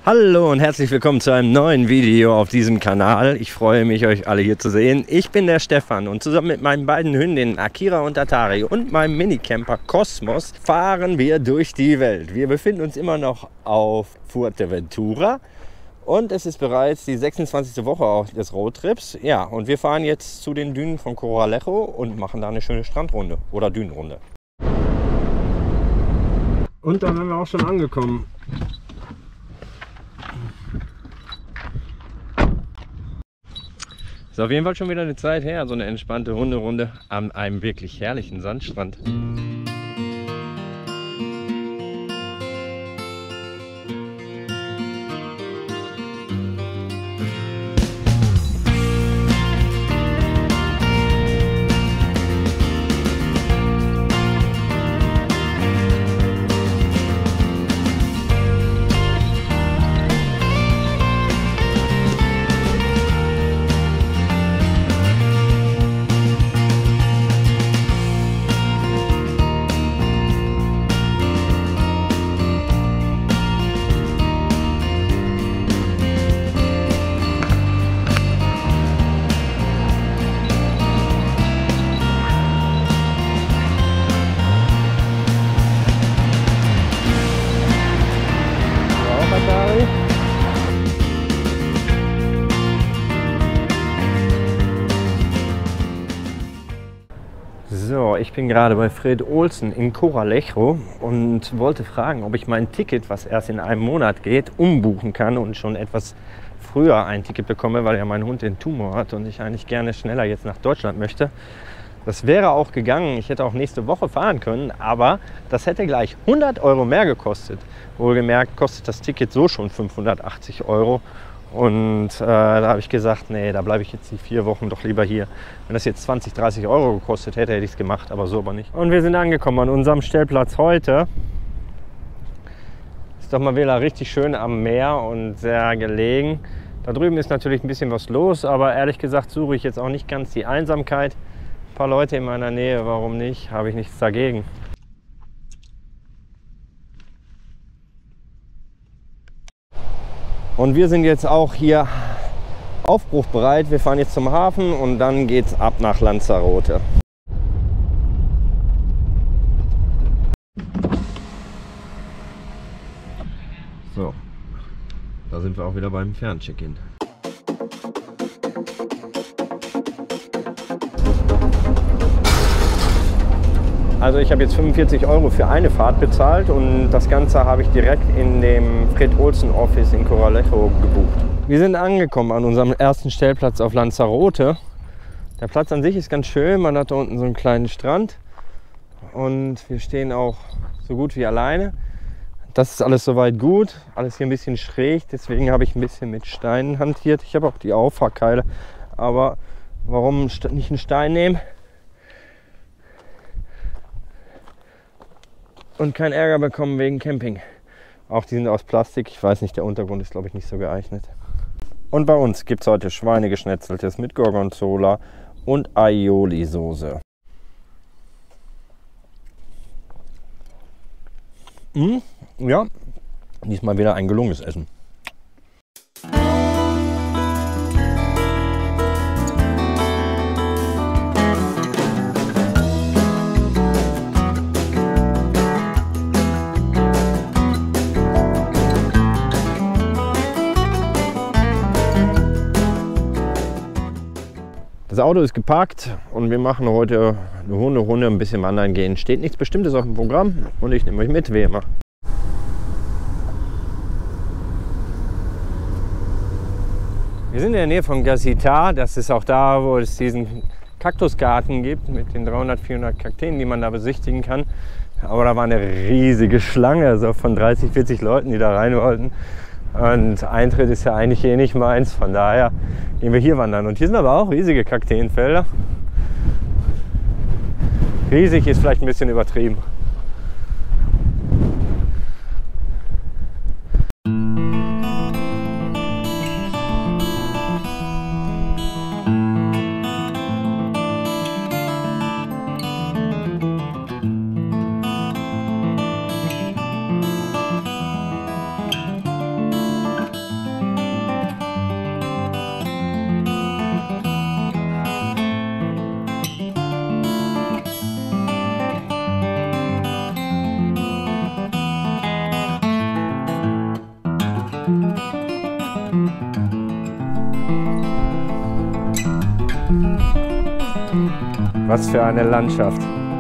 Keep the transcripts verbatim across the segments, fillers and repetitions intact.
Hallo und herzlich willkommen zu einem neuen Video auf diesem Kanal. Ich freue mich, euch alle hier zu sehen. Ich bin der Stefan und zusammen mit meinen beiden Hündinnen Akira und Atari und meinem Minicamper Cosmos fahren wir durch die Welt. Wir befinden uns immer noch auf Fuerteventura und es ist bereits die sechsundzwanzigste Woche des Roadtrips. Ja, und wir fahren jetzt zu den Dünen von Coralejo und machen da eine schöne Strandrunde oder Dünenrunde. Und da sind wir auch schon angekommen. Ist auf jeden Fall schon wieder eine Zeit her, so eine entspannte Hunderunde an einem wirklich herrlichen Sandstrand. So, ich bin gerade bei Fred Olsen in Coralejo und wollte fragen, ob ich mein Ticket, was erst in einem Monat geht, umbuchen kann und schon etwas früher ein Ticket bekomme, weil ja mein Hund den Tumor hat und ich eigentlich gerne schneller jetzt nach Deutschland möchte. Das wäre auch gegangen, ich hätte auch nächste Woche fahren können, aber das hätte gleich hundert Euro mehr gekostet. Wohlgemerkt kostet das Ticket so schon fünfhundertachtzig Euro. Und äh, da habe ich gesagt, nee, da bleibe ich jetzt die vier Wochen doch lieber hier. Wenn das jetzt zwanzig, dreißig Euro gekostet hätte, hätte ich es gemacht, aber so aber nicht. Und wir sind angekommen an unserem Stellplatz heute. Ist doch mal wieder richtig schön am Meer und sehr gelegen. Da drüben ist natürlich ein bisschen was los, aber ehrlich gesagt suche ich jetzt auch nicht ganz die Einsamkeit. Ein paar Leute in meiner Nähe, warum nicht? Habe ich nichts dagegen. Und wir sind jetzt auch hier aufbruchbereit. Wir fahren jetzt zum Hafen und dann geht's ab nach Lanzarote. So, da sind wir auch wieder beim Ferncheck-in. Also ich habe jetzt fünfundvierzig Euro für eine Fahrt bezahlt und das Ganze habe ich direkt in dem Fred Olsen Office in Coralejo gebucht. Wir sind angekommen an unserem ersten Stellplatz auf Lanzarote. Der Platz an sich ist ganz schön, man hat da unten so einen kleinen Strand und wir stehen auch so gut wie alleine. Das ist alles soweit gut, alles hier ein bisschen schräg, deswegen habe ich ein bisschen mit Steinen hantiert. Ich habe auch die Auffahrkeile, aber warum nicht einen Stein nehmen? Und keinen Ärger bekommen wegen Camping. Auch die sind aus Plastik. Ich weiß nicht, der Untergrund ist, glaube ich, nicht so geeignet. Und bei uns gibt es heute Schweinegeschnetzeltes mit Gorgonzola und Aioli-Soße. Mmh, ja, diesmal wieder ein gelungenes Essen. Das Auto ist geparkt und wir machen heute eine Hunderunde, ein bisschen wandern gehen. Steht nichts Bestimmtes auf dem Programm und ich nehme euch mit, wie immer. Wir sind in der Nähe von Gacità. Das ist auch da, wo es diesen Kaktusgarten gibt mit den dreihundert, vierhundert Kakteen, die man da besichtigen kann. Aber da war eine riesige Schlange, so von dreißig, vierzig Leuten, die da rein wollten. Und Eintritt ist ja eigentlich eh nicht meins, von daher gehen wir hier wandern. Und hier sind aber auch riesige Kakteenfelder. Riesig ist vielleicht ein bisschen übertrieben. Was für eine Landschaft.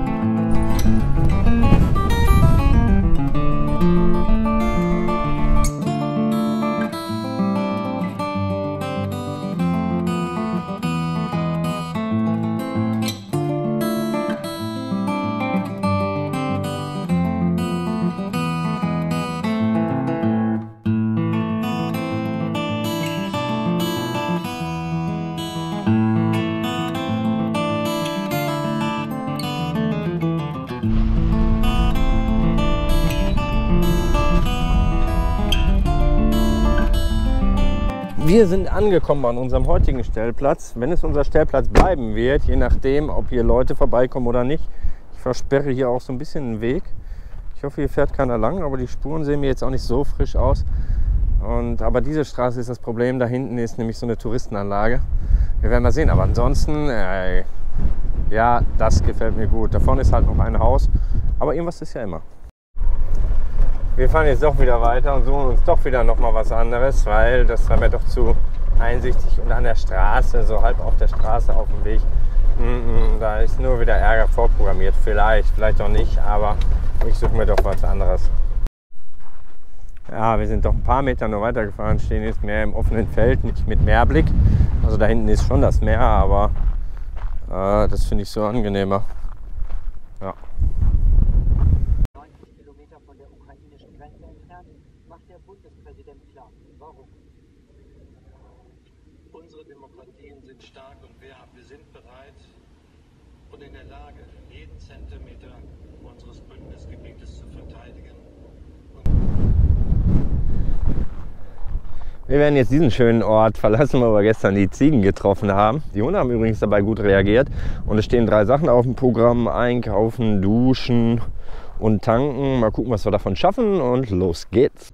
Wir sind angekommen an unserem heutigen Stellplatz. Wenn es unser Stellplatz bleiben wird, je nachdem, ob hier Leute vorbeikommen oder nicht. Ich versperre hier auch so ein bisschen den Weg. Ich hoffe, hier fährt keiner lang, aber die Spuren sehen mir jetzt auch nicht so frisch aus. Und, aber diese Straße ist das Problem. Da hinten ist nämlich so eine Touristenanlage. Wir werden mal sehen. Aber ansonsten, äh, ja, das gefällt mir gut. Da vorne ist halt noch ein Haus, aber irgendwas ist ja immer. Wir fahren jetzt doch wieder weiter und suchen uns doch wieder noch mal was anderes, weil das war mir doch zu einsichtig und an der Straße, so halb auf der Straße auf dem Weg. Da ist nur wieder Ärger vorprogrammiert. Vielleicht, vielleicht auch nicht, aber ich suche mir doch was anderes. Ja, wir sind doch ein paar Meter nur weitergefahren, stehen jetzt mehr im offenen Feld, nicht mit Meerblick. Also da hinten ist schon das Meer, aber äh, das finde ich so angenehmer. Ja. Unsere Demokratien sind stark und wir, wir sind bereit und in der Lage, jeden Zentimeter unseres Bündnisgebietes zu verteidigen. Wir werden jetzt diesen schönen Ort verlassen, wo wir gestern die Ziegen getroffen haben. Die Hunde haben übrigens dabei gut reagiert. Und es stehen drei Sachen auf dem Programm: Einkaufen, Duschen und Tanken. Mal gucken, was wir davon schaffen, und los geht's.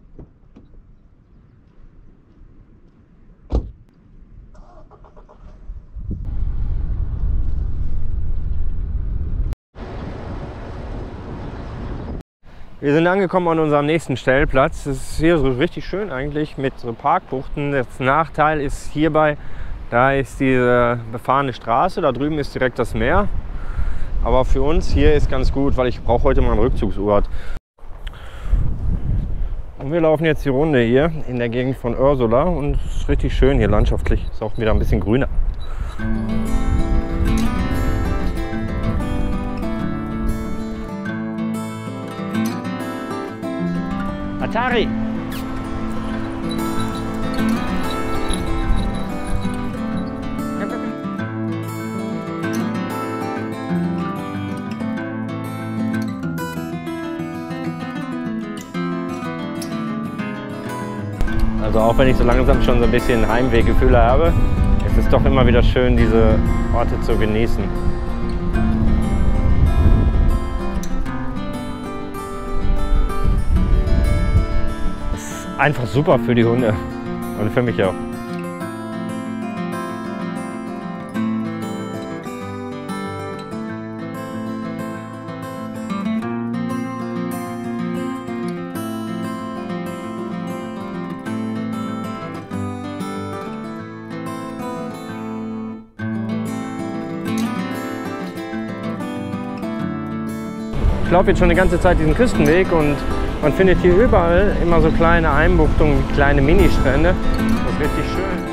Wir sind angekommen an unserem nächsten Stellplatz. Es ist hier so richtig schön eigentlich mit so Parkbuchten. Der Nachteil ist hierbei, da ist diese befahrene Straße, da drüben ist direkt das Meer. Aber für uns hier ist ganz gut, weil ich brauche heute mal einen Rückzugsort. Und wir laufen jetzt die Runde hier in der Gegend von Ursula und es ist richtig schön hier landschaftlich. Ist auch wieder ein bisschen grüner. Atari! Also auch wenn ich so langsam schon so ein bisschen Heimwehgefühle habe, ist es doch immer wieder schön, diese Orte zu genießen. Einfach super für die Hunde und für mich auch. Ich laufe jetzt schon die ganze Zeit diesen Küstenweg und man findet hier überall immer so kleine Einbuchtungen, kleine Ministrände. Das ist richtig schön.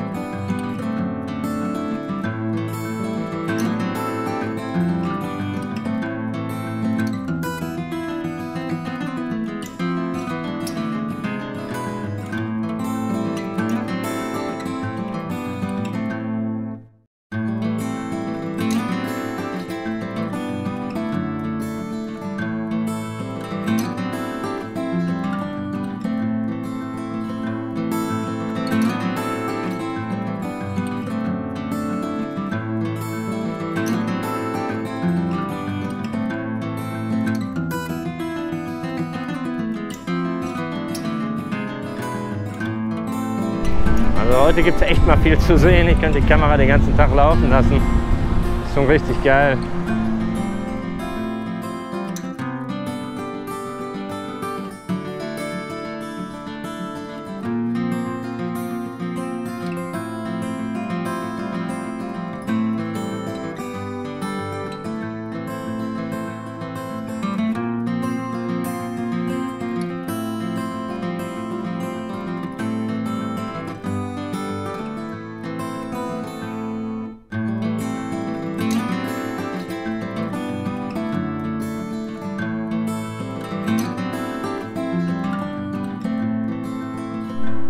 Also heute gibt es echt mal viel zu sehen. Ich könnte die Kamera den ganzen Tag laufen lassen. Ist schon richtig geil.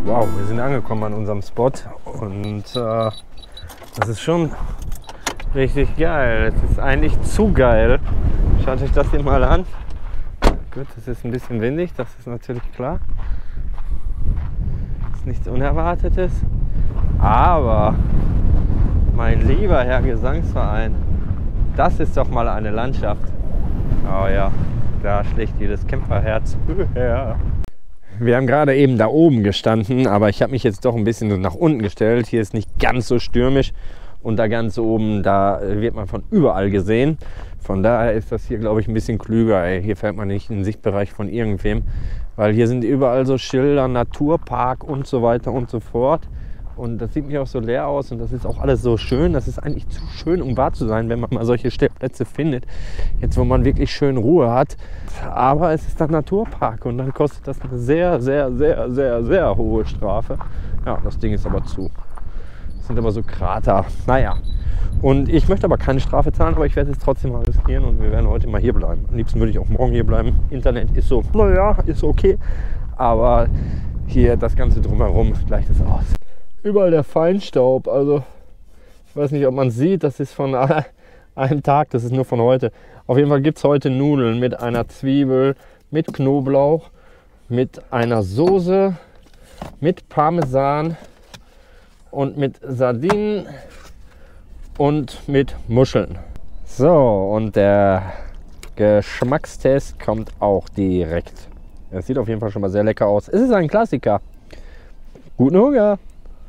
Wow, wir sind angekommen an unserem Spot und äh, das ist schon richtig geil. Es ist eigentlich zu geil. Schaut euch das hier mal an. Gut, es ist ein bisschen windig, das ist natürlich klar. Das ist nichts Unerwartetes. Aber, mein lieber Herr Gesangsverein, das ist doch mal eine Landschaft. Oh ja, da schlägt jedes Camperherz höher. Wir haben gerade eben da oben gestanden, aber ich habe mich jetzt doch ein bisschen nach unten gestellt. Hier ist nicht ganz so stürmisch und da ganz oben, da wird man von überall gesehen. Von daher ist das hier, glaube ich, ein bisschen klüger. Ey. Hier fährt man nicht in den Sichtbereich von irgendwem, weil hier sind überall so Schilder, Naturpark und so weiter und so fort. Und das sieht mir auch so leer aus und das ist auch alles so schön. Das ist eigentlich zu schön, um wahr zu sein, wenn man mal solche Stellplätze findet. Jetzt, wo man wirklich schön Ruhe hat. Aber es ist ein Naturpark und dann kostet das eine sehr, sehr, sehr, sehr, sehr hohe Strafe. Ja, das Ding ist aber zu. Das sind aber so Krater. Naja. Und ich möchte aber keine Strafe zahlen, aber ich werde es trotzdem mal riskieren und wir werden heute mal hier bleiben. Am liebsten würde ich auch morgen hier bleiben. Internet ist so, naja, ist okay. Aber hier das Ganze drumherum gleicht es aus. Überall der Feinstaub, also ich weiß nicht, ob man sieht, das ist von einem Tag, das ist nur von heute. Auf jeden Fall gibt es heute Nudeln mit einer Zwiebel, mit Knoblauch, mit einer Soße, mit Parmesan und mit Sardinen und mit Muscheln. So, und der Geschmackstest kommt auch direkt. Es sieht auf jeden Fall schon mal sehr lecker aus. Es ist ein Klassiker. Guten Hunger!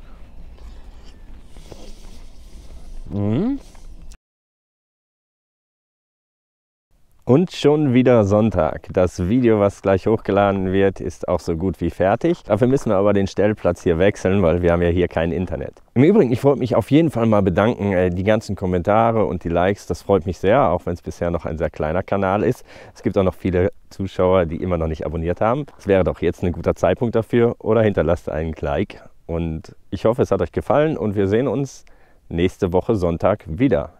Und schon wieder Sonntag. Das Video, was gleich hochgeladen wird, ist auch so gut wie fertig. Dafür müssen wir aber den Stellplatz hier wechseln, weil wir haben ja hier kein Internet. Im Übrigen, ich wollte mich auf jeden Fall mal bedanken. Die ganzen Kommentare und die Likes, das freut mich sehr, auch wenn es bisher noch ein sehr kleiner Kanal ist. Es gibt auch noch viele Zuschauer, die immer noch nicht abonniert haben. Es wäre doch jetzt ein guter Zeitpunkt dafür oder hinterlasst einen Like. Und ich hoffe, es hat euch gefallen und wir sehen uns nächste Woche Sonntag wieder.